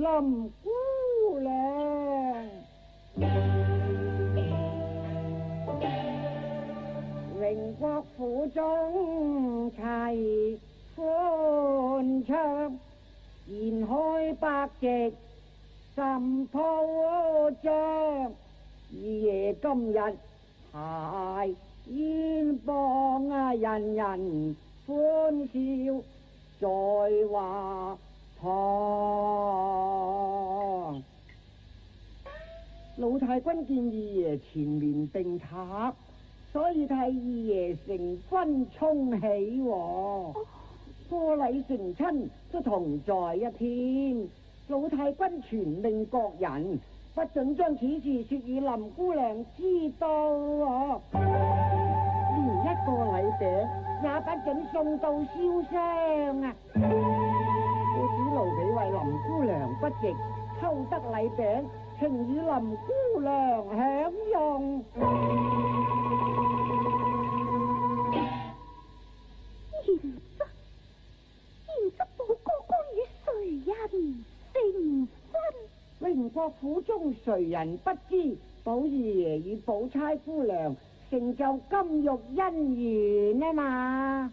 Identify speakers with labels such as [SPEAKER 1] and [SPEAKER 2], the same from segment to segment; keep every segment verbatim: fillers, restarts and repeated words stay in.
[SPEAKER 1] 林姑娘，荣國府中齊歡唱，筵開百席甚鋪張。二爺今日排煙幫啊，人人歡笑在畫堂。老太君見二爺前面定塔，所以替二爺成婚沖喜喎。過禮成親都同在一天，老太君傳命各人，不准將此事說與林姑娘知道啊！連一個禮餅也不准送到燒香啊！我只勞俾為林姑娘不值，偷得禮餅，請與林姑娘享用。
[SPEAKER 2] 賢侄，賢侄寶哥哥與誰人成婚？
[SPEAKER 1] 榮國府中誰人不知，寶二爺與寶釵姑娘成就金玉姻緣啊嘛！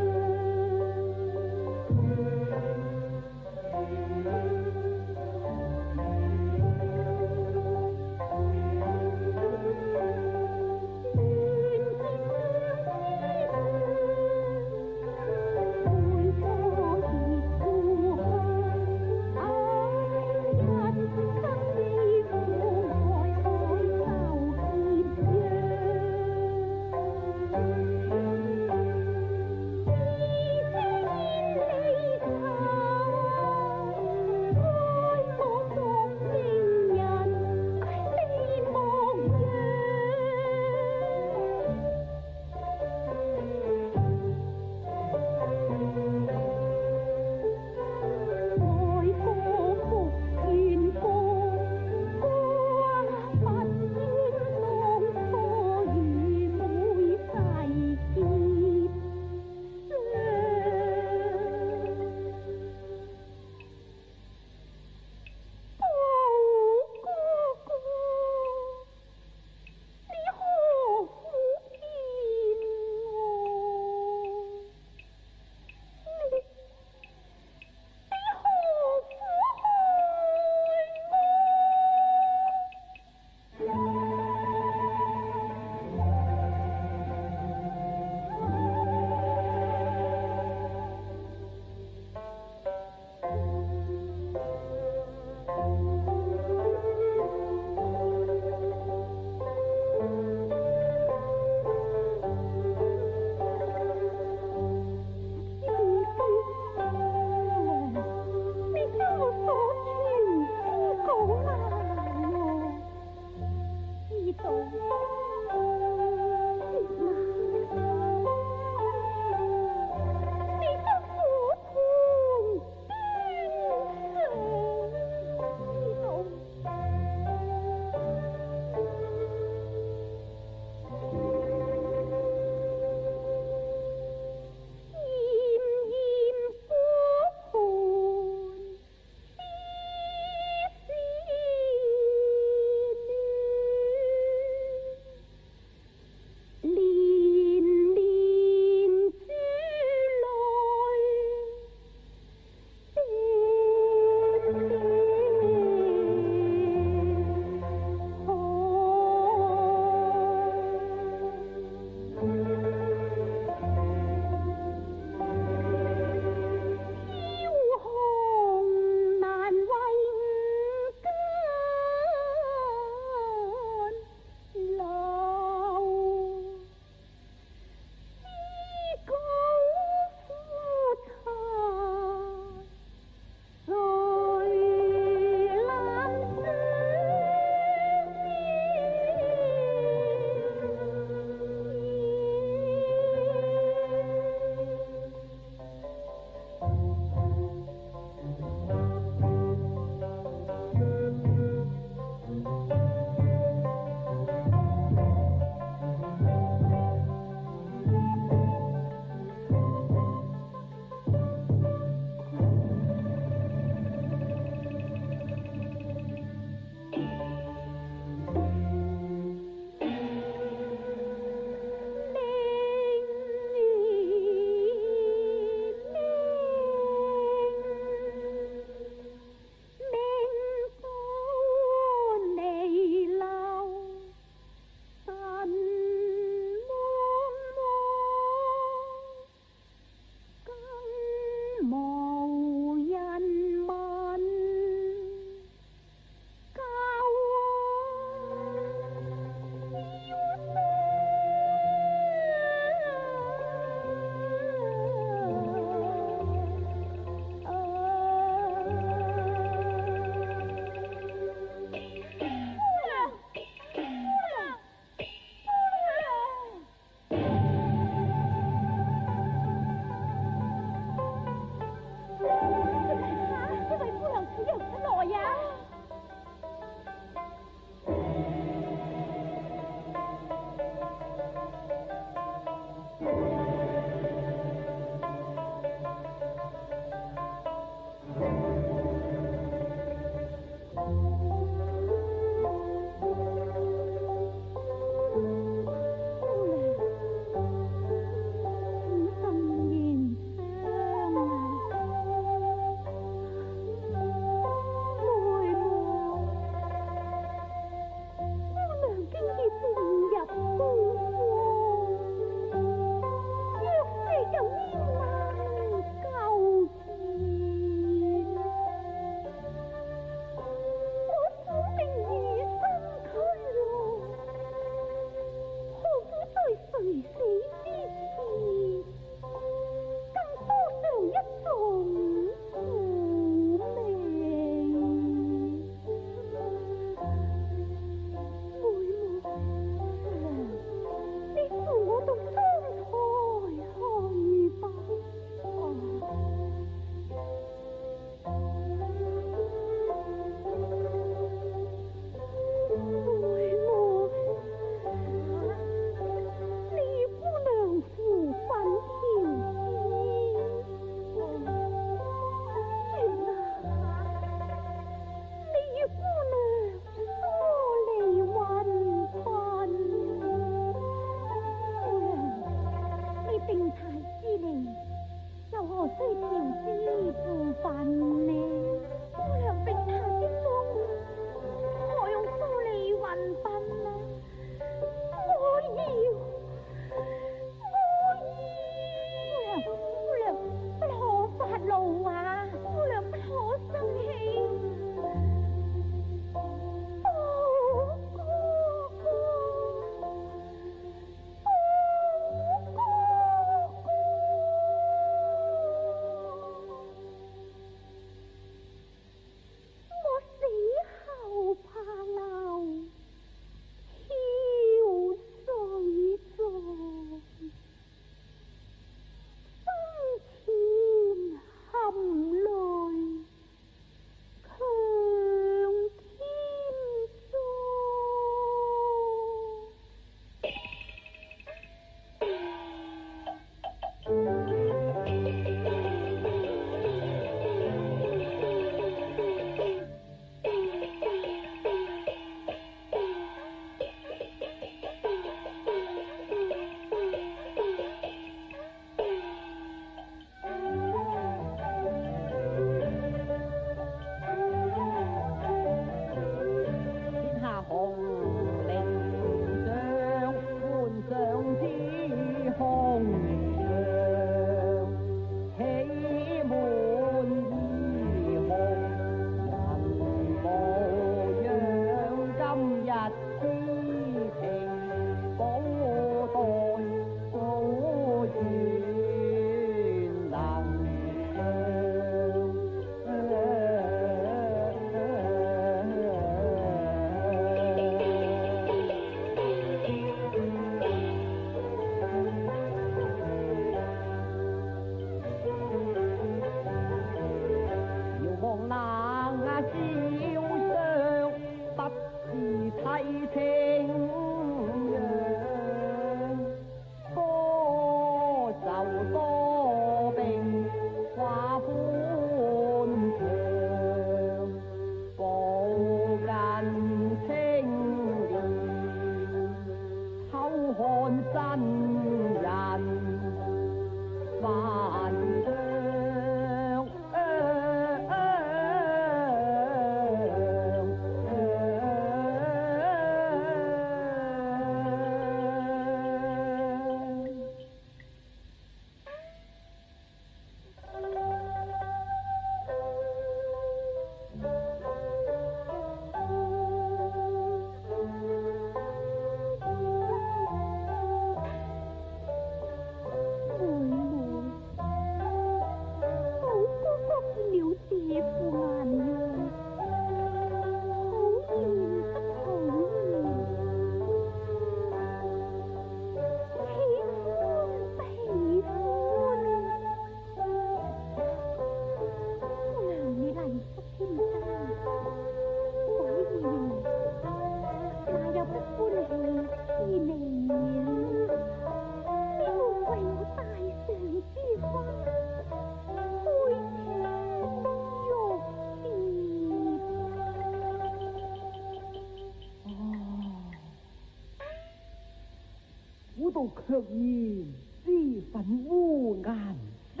[SPEAKER 1] 到却然脂粉污颜色，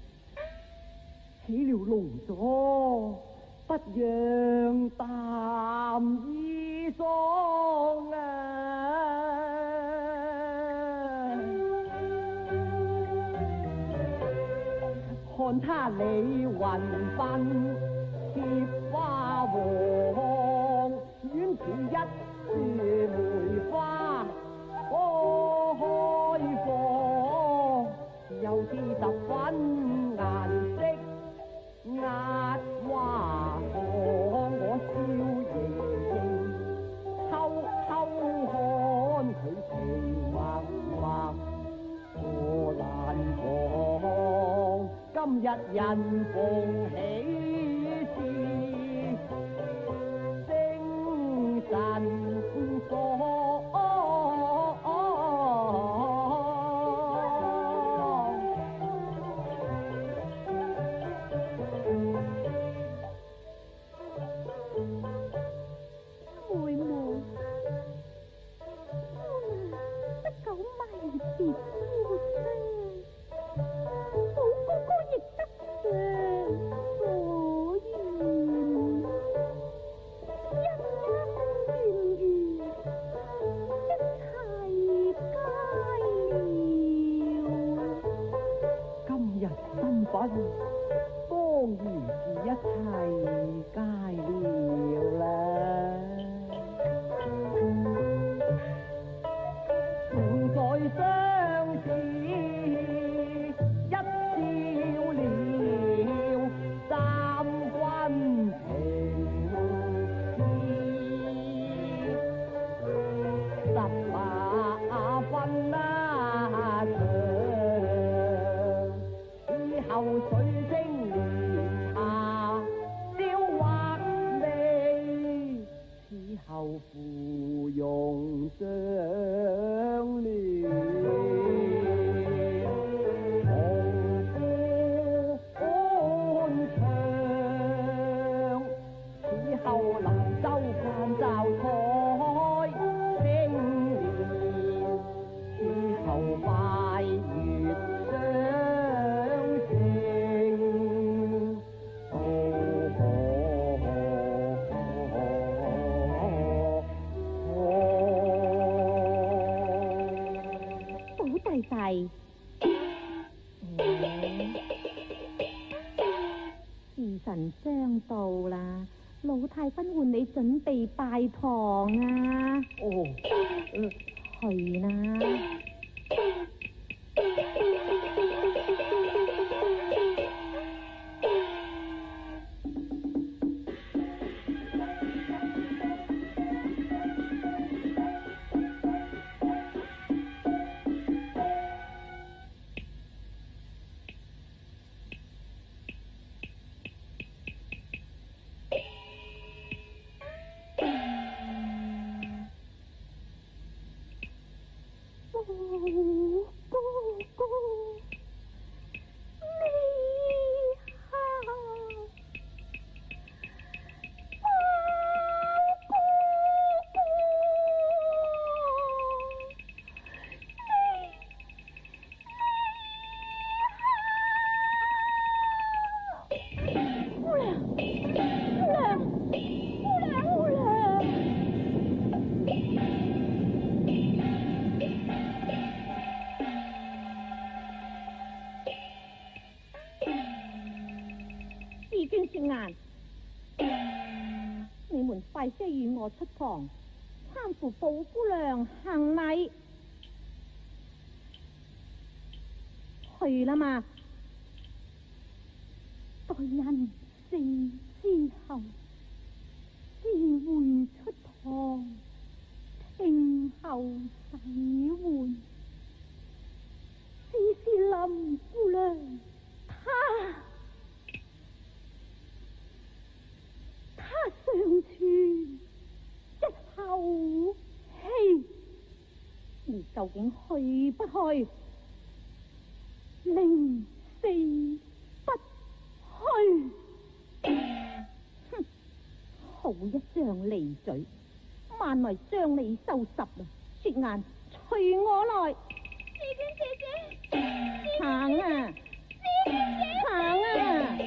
[SPEAKER 1] 起了龙座，不让淡衣裳啊！看他李云鬢，贴花黄，远似一树梅花开放，又是十分颜色压花香，我笑盈盈，偷偷看佢情默默，我难防。今日人逢喜事，精神爽。
[SPEAKER 2] 妹妹，不久迷别夫妻，宝哥哥亦得偿所願，恩恩怨怨，一切皆了。
[SPEAKER 1] 今日身份當然是一切皆了啦。唔再相似，一笑了三君情意，十八分啦長，以後水晶蓮下燒畫味，此後芙蓉相戀。
[SPEAKER 2] 時辰將到啦，老太君喚你準備拜堂啊！
[SPEAKER 1] 哦，嗯、
[SPEAKER 2] 去啦。你們快些與我出堂，參扶寶姑娘行禮。去啦嘛，待人死之後，自會出堂，聽候洗換。只是林姑娘，她他尚存一口氣，你究竟去不去？寧死不去。哼，好一張利嘴，萬來將你收拾啦！雪雁，隨我來。 姐姐，
[SPEAKER 1] 行啊，行啊。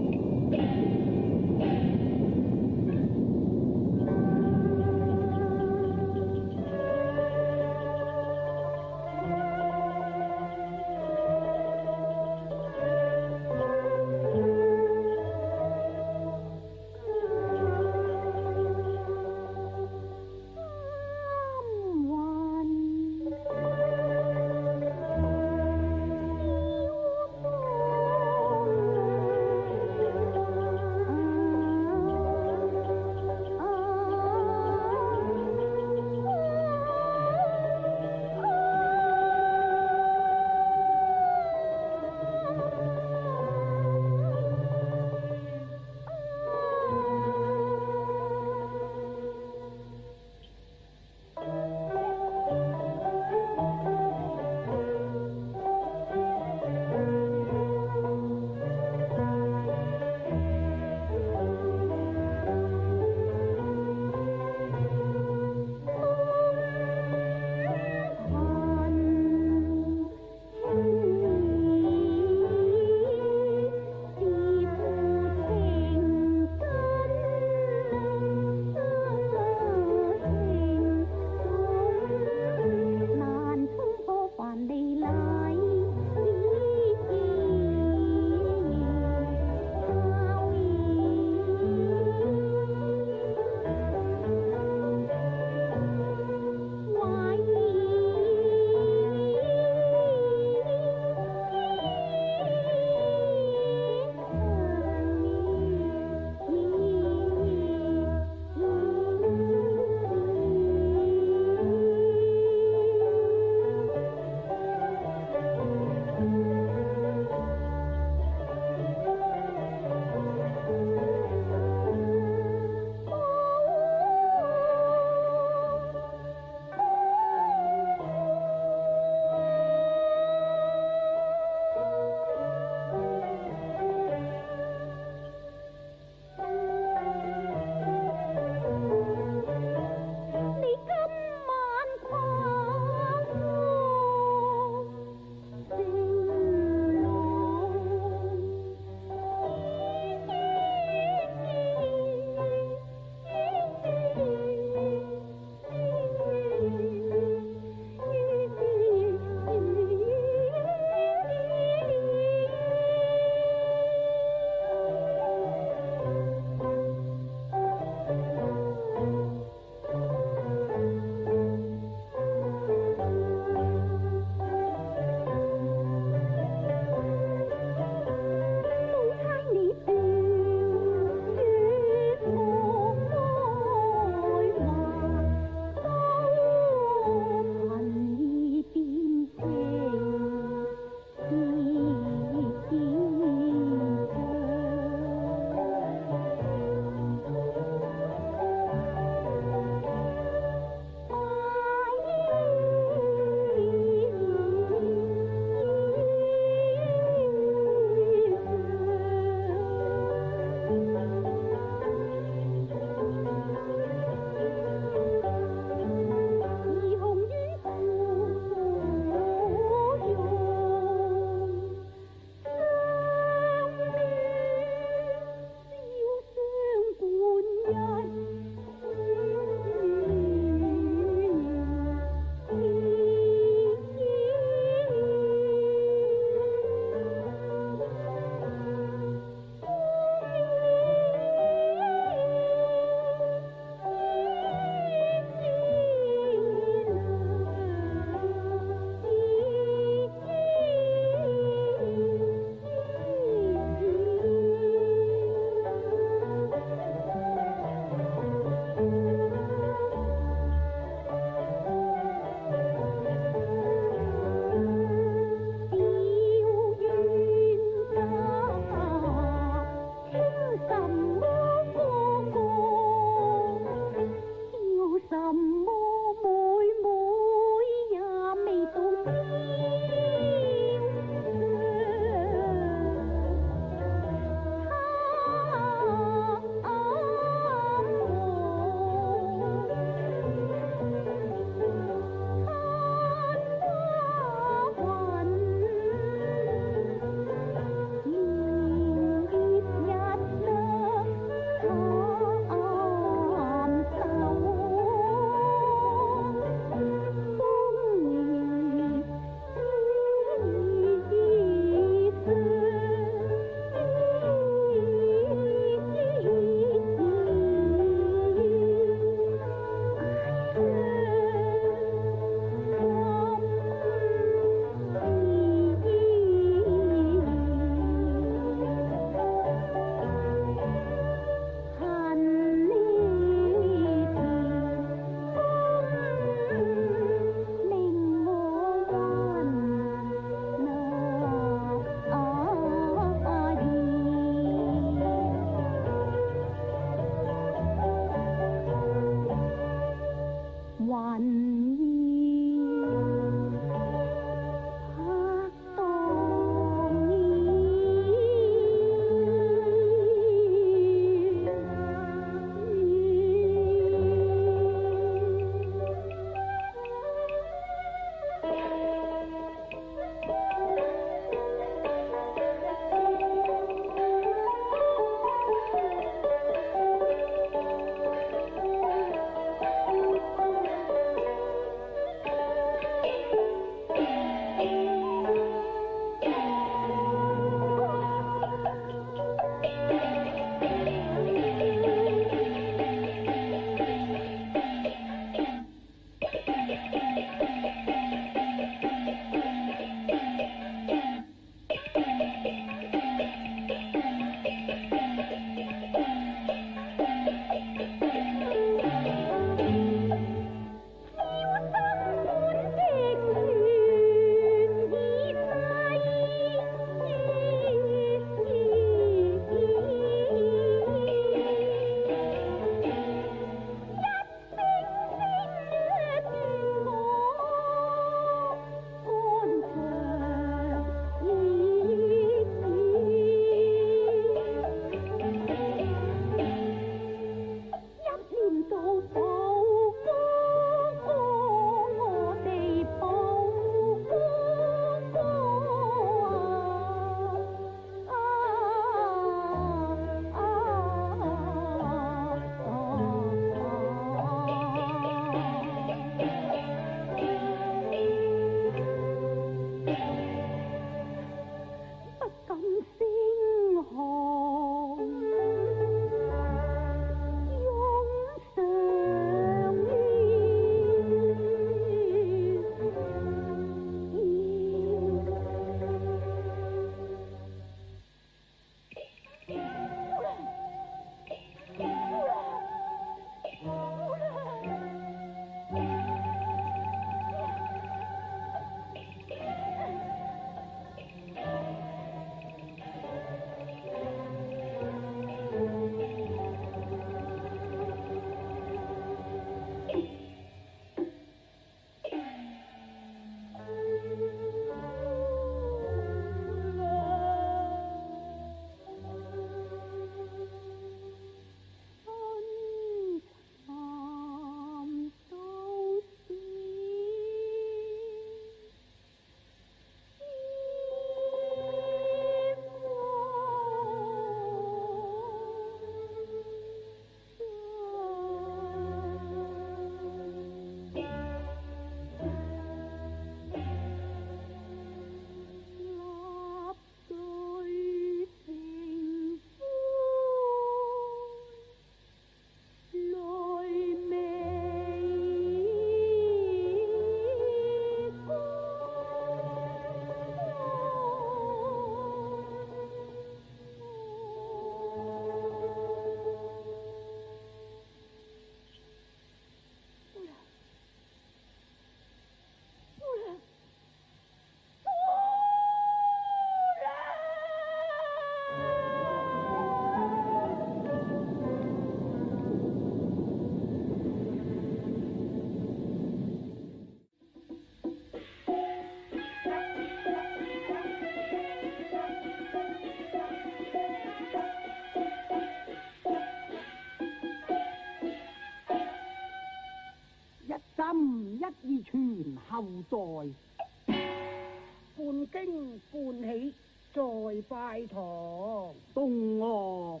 [SPEAKER 1] 以傳後代。半經半喜，再拜堂。東岳。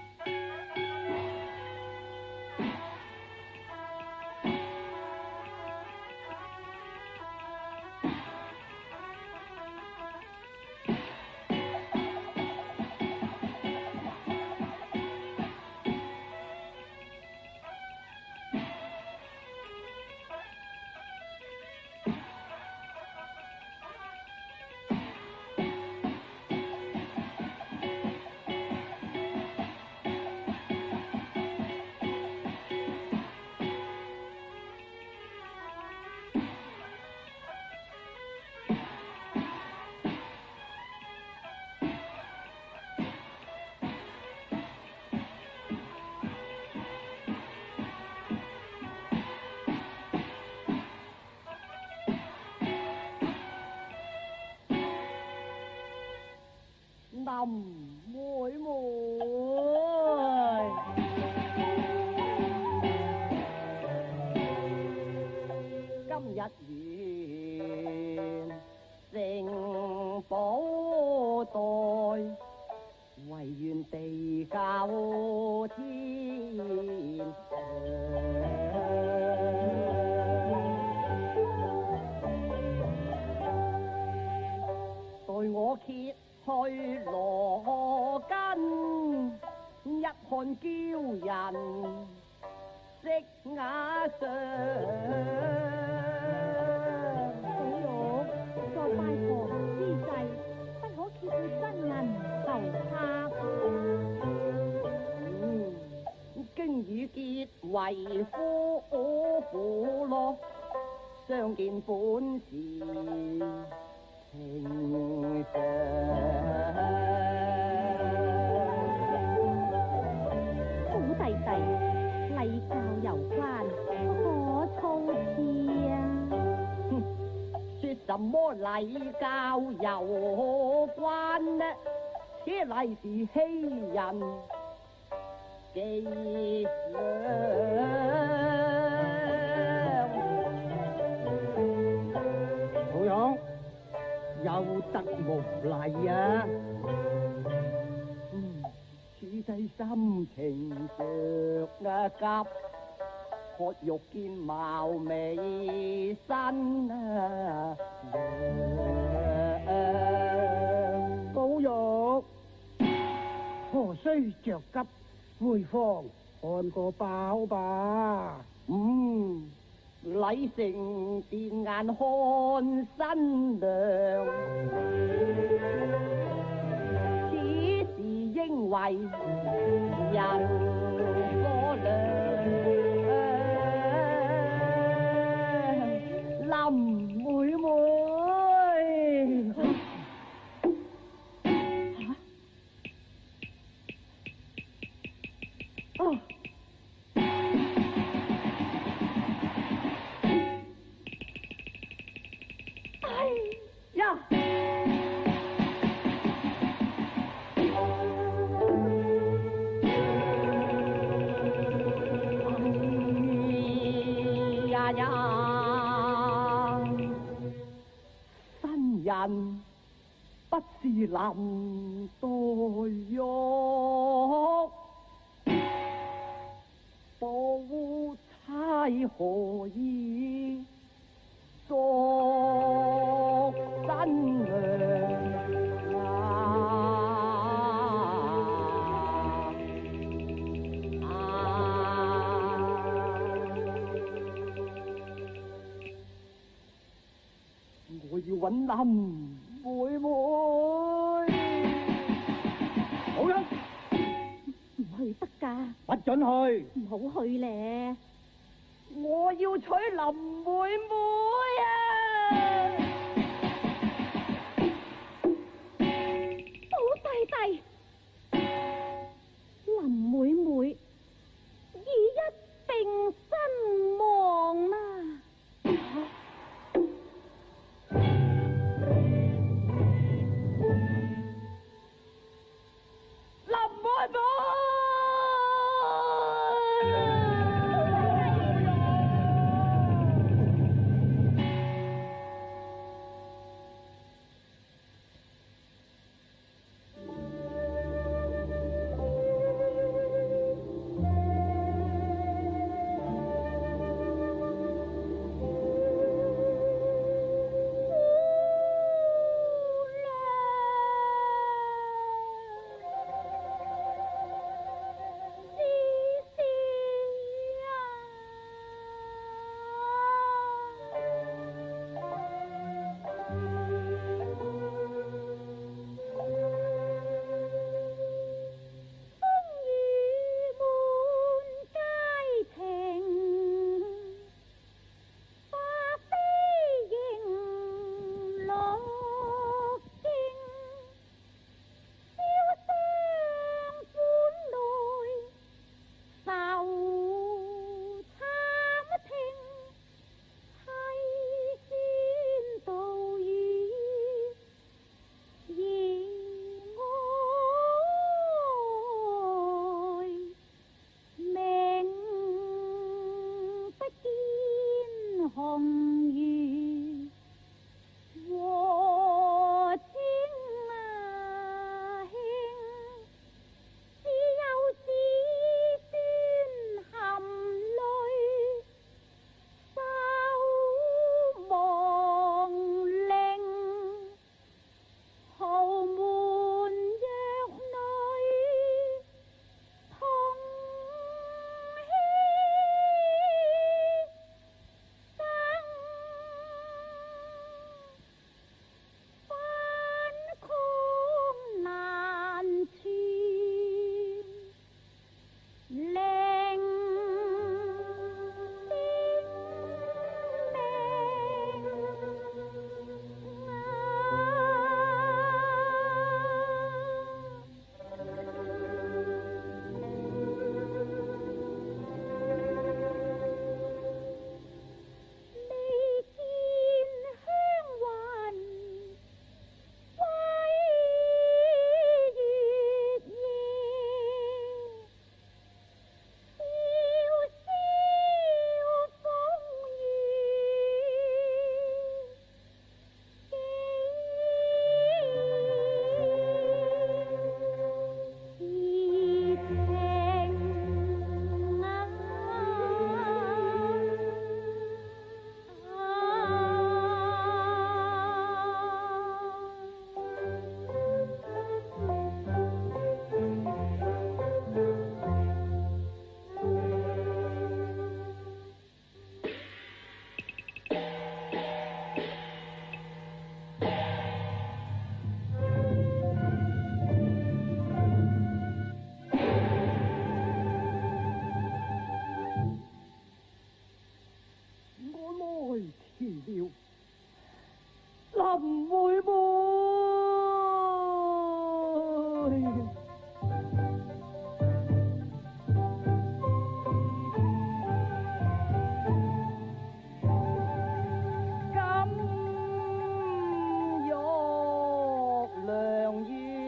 [SPEAKER 1] 林妹妹，今日完成寶袋，唯願地久天長，待我揭去羅根，一看驕人色雅相。
[SPEAKER 2] 寶玉在拜堂之際，不可揭去金銀頭鈪。
[SPEAKER 1] 嗯，經已結為夫婦咯，相見本是情長。
[SPEAKER 2] 好弟弟，禮教有關，不可粗視啊！
[SPEAKER 1] 哼，說什麼禮教有關呢？此禮是欺人伎倆。好樣。有德無禮啊！嗯，此際心情着啊急，渴欲見貌美身啊！寶玉，何須着急？回房看個飽吧。嗯。禮成電眼看新娘，此時應為人所量。林妹妹，嚇、啊！人不是林黛玉，寶釵何以作新娘啊？我要揾林妹妹。好啦，
[SPEAKER 2] 唔去得噶，
[SPEAKER 1] 不准去。
[SPEAKER 2] 唔好去咧。
[SPEAKER 1] 我要娶林妹妹啊！
[SPEAKER 2] 寶弟弟，林妹妹已一並身亡啦。 红雨我情啊兄，只有子孙含泪守望令，豪门弱女同牺牲，翻空难全，令性命未见香云归月夜，萧萧风雨几情啊！
[SPEAKER 1] 我来迟了，林妹妹。今玉良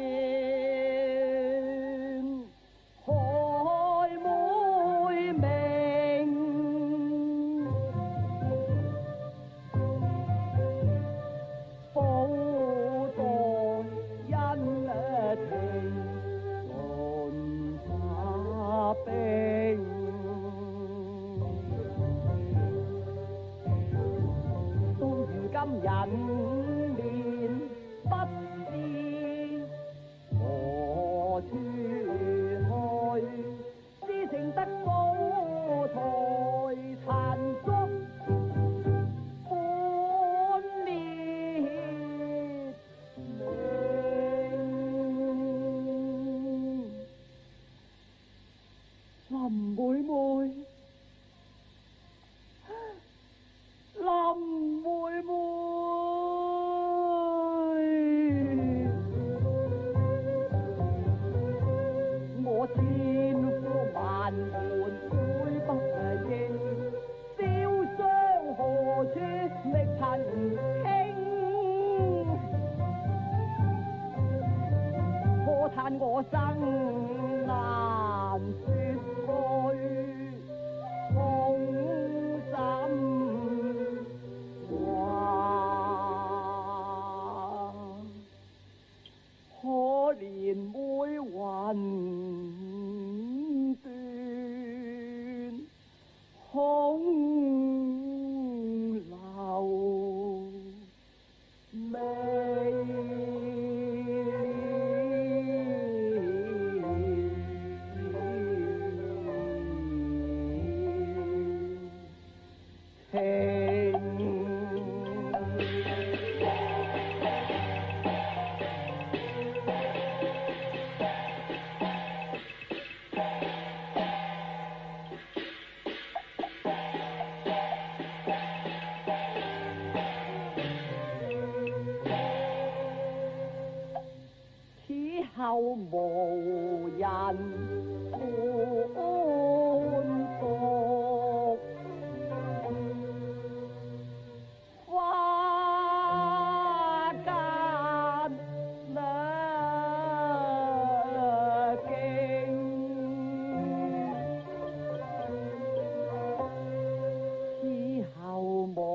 [SPEAKER 1] 缘，开妹名。寶代恩情盡化冰，到如今人面不知何處去，只剩得高台殘燭半滅明。林妹妹，林妹妹，我千呼萬喚會不應，燒傷何處覓陳傾？可嘆我生難說句痛心話，可憐妹魂斷空留此後無人歡讀，花間略經，此後無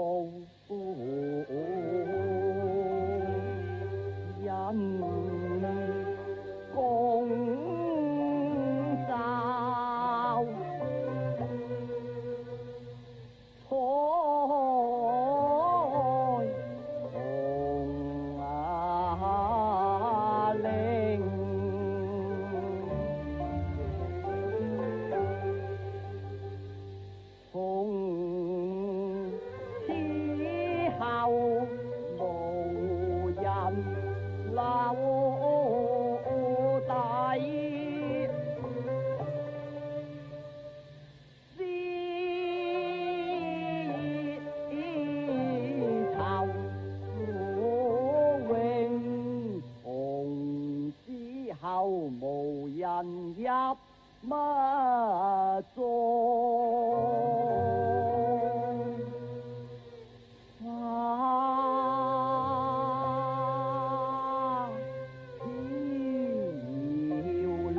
[SPEAKER 1] 人入乜中？花飘零，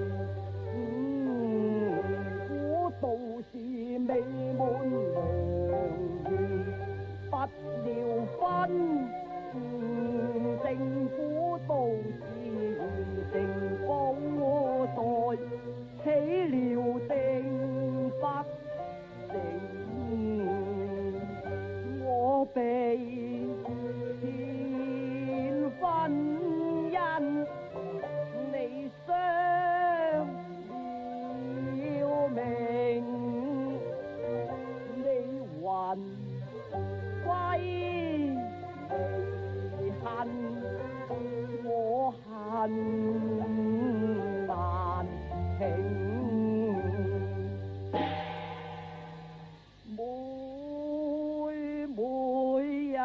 [SPEAKER 1] 古道是美滿良緣，不料分。政府都是成高代，起了定不成，我被前婚姻你傷了命，你還歸恨，我恨難平。妹妹呀，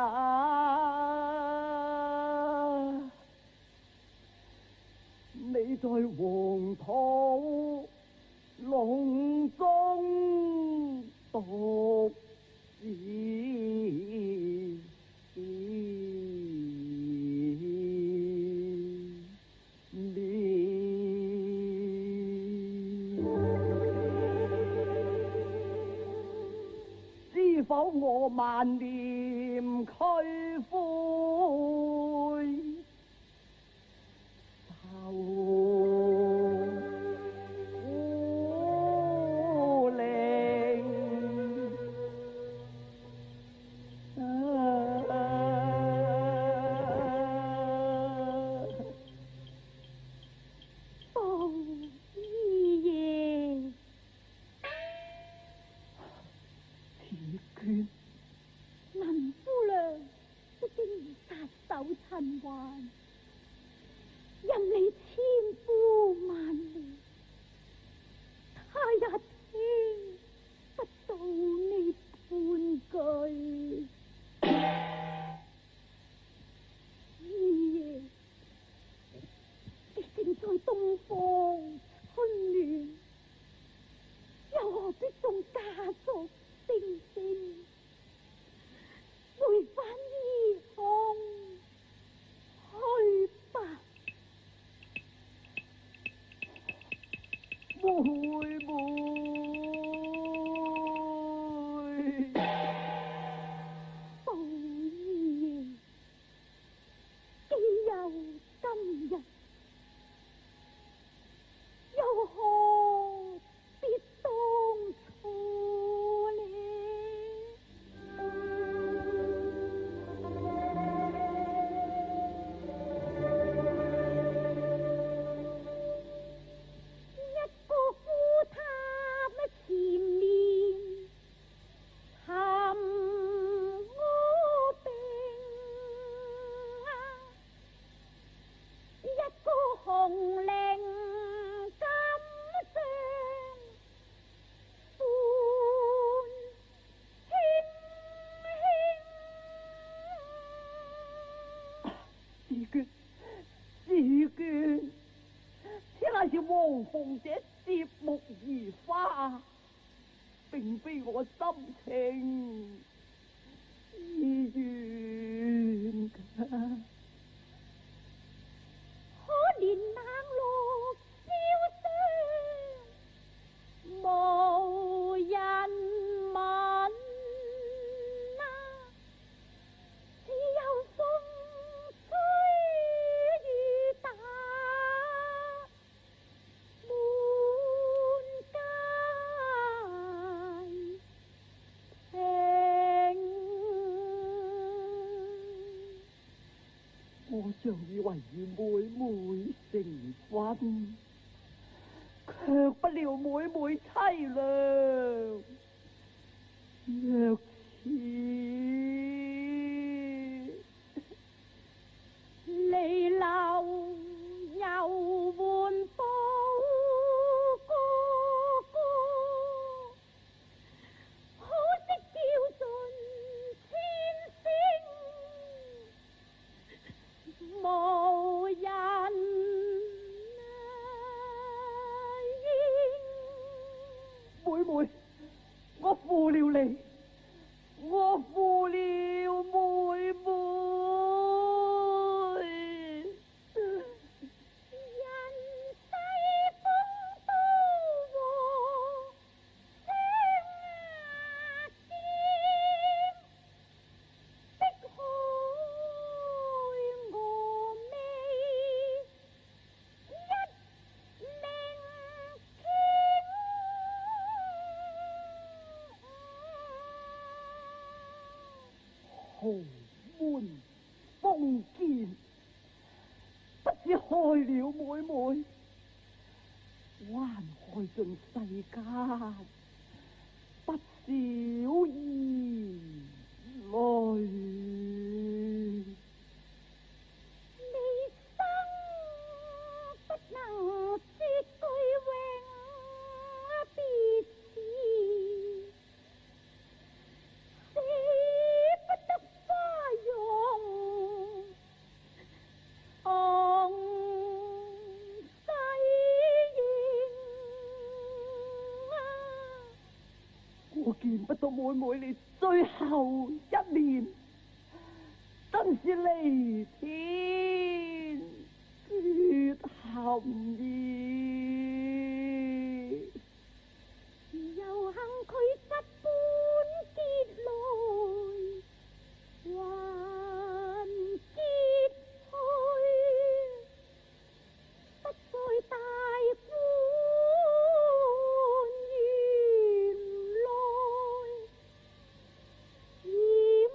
[SPEAKER 1] 你在黃土籠中獨自是否我萬念俱灰，愁苦靈？
[SPEAKER 2] 宝姨爺，
[SPEAKER 1] 紫娟，
[SPEAKER 2] 林夫娘的經殺手陳環，任你千呼萬喚，他也聽不到你半句。姨爺，你正在東方春暖，又何必送家屬星星回返異鄉去吧？
[SPEAKER 1] 妹妹，
[SPEAKER 2] 寶姨爺，既有今日，又何必當初呢？一個夫塔乜前面尋我病啊，一個紅綾金上歡輕輕。
[SPEAKER 1] 紫娟，紫娟，此乃是黃鳳姐接木而花，並非我心情意願㗎。
[SPEAKER 2] 可憐冷落飄霜，無人問啊，只有風吹雨打，滿街情。
[SPEAKER 1] 我尚以為與妹妹成婚，卻不料妹妹凄涼。若是
[SPEAKER 2] 離流又換寶哥哥，可惜叫盡千聲無人
[SPEAKER 1] 豪門封建，不知害了妹妹，還害盡世家不少兒女。
[SPEAKER 2] 你生不能說句永別時，捨不得花容昂世形。
[SPEAKER 1] 我見不到妹妹你最後一面，真是離天絕含意。
[SPEAKER 2] 又幸佢實本結來，還結去，不再大歡原來厭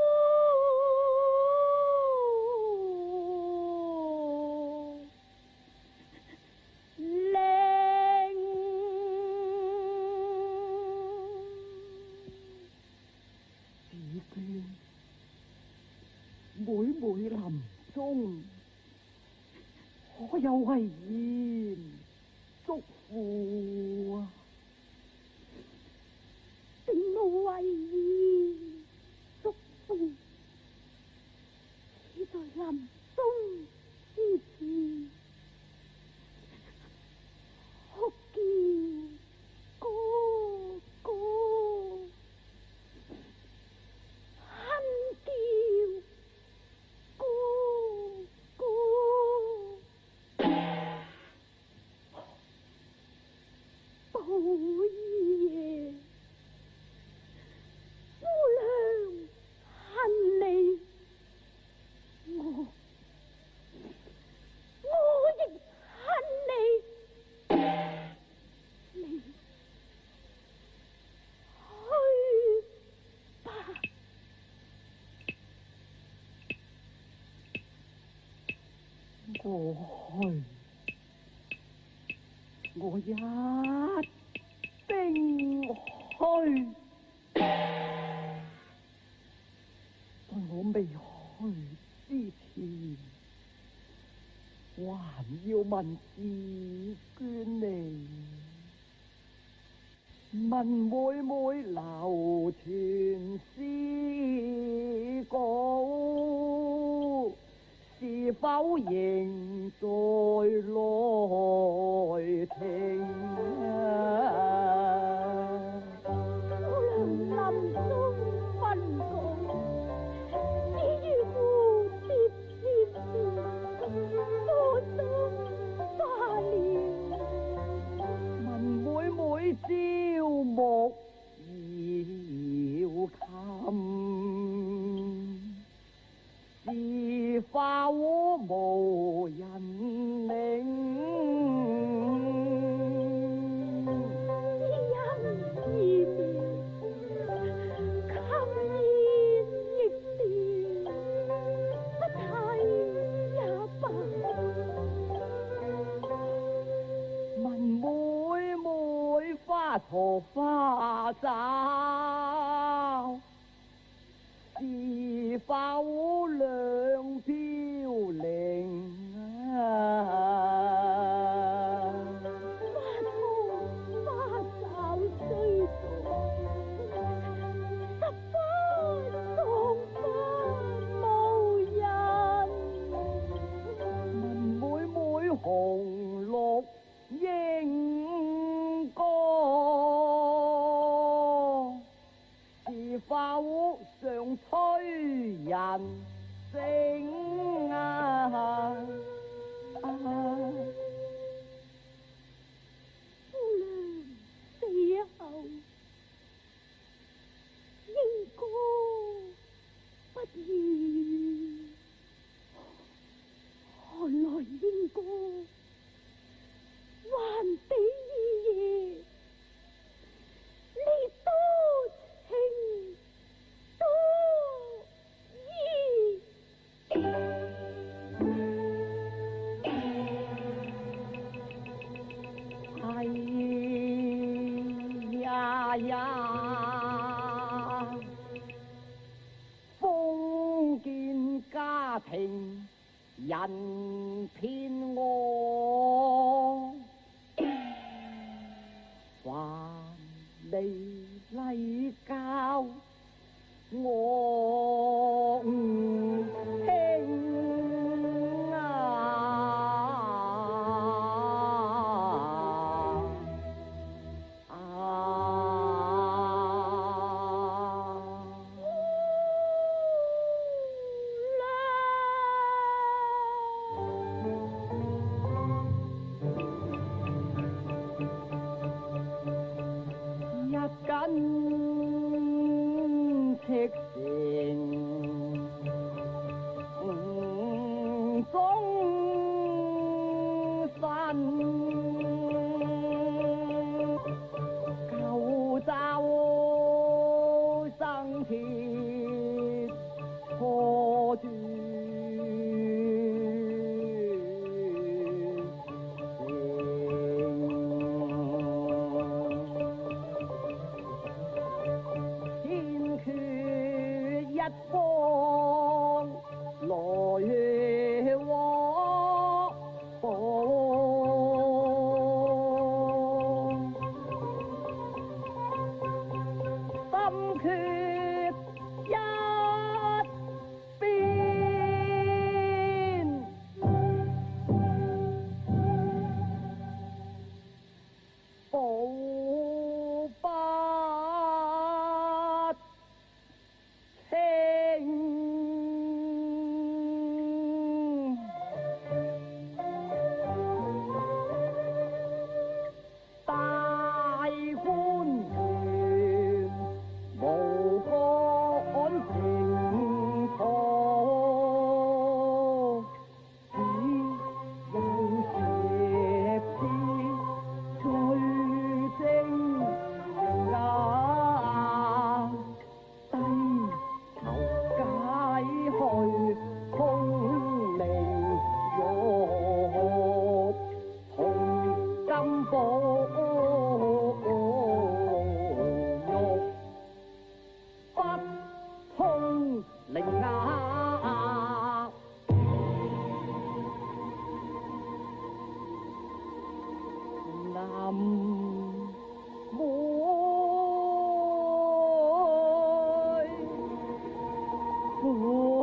[SPEAKER 2] 惡令。
[SPEAKER 1] 只見妹妹臨終，可有遺言囑咐啊？
[SPEAKER 2] 並無遺言囑咐，只在臨終之時哭叫哥哥，恨叫哥哥。寶爺，夫娘恨你，我我亦恨你，你去吧。
[SPEAKER 1] 我去，我一定去。在我未去之前，還要問自娟你，問妹妹流傳詩稿，是否仍在來聽啊？
[SPEAKER 2] 夫娘臨終分告，只如蝴蝶翩翩，我心化了。
[SPEAKER 1] 問妹妹朝暮要琴，是否無人領？
[SPEAKER 2] 因意妙，琴弦亦調，不提也罷。
[SPEAKER 1] 問妹妹花鋤花罩，是否兩飄零啊？
[SPEAKER 2] 花罩雖多，十花葬花無人。
[SPEAKER 1] 問妹妹紅綠鶯歌，是否尚催人醒啊？
[SPEAKER 2] 夫娘死後，應歌不如，看來應歌還比二爺你多情多
[SPEAKER 1] 家庭人骗我，还你礼教我唔听啊！紧赤诚终身，旧州生铁错断。方来和报，心决一边，保不伶牙，南妹。